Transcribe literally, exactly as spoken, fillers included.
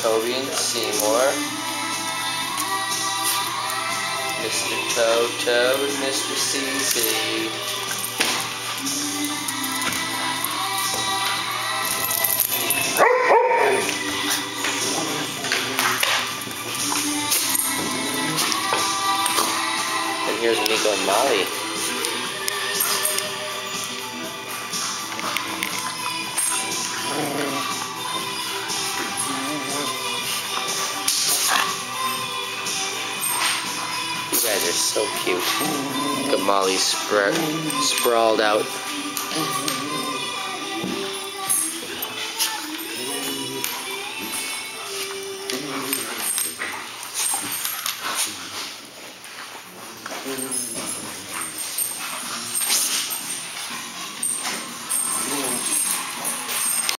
Toby and Seymour, Mister Toto and Mister Cece. And here's Nico and Molly. You guys are so cute. Look at Molly spra sprawled out.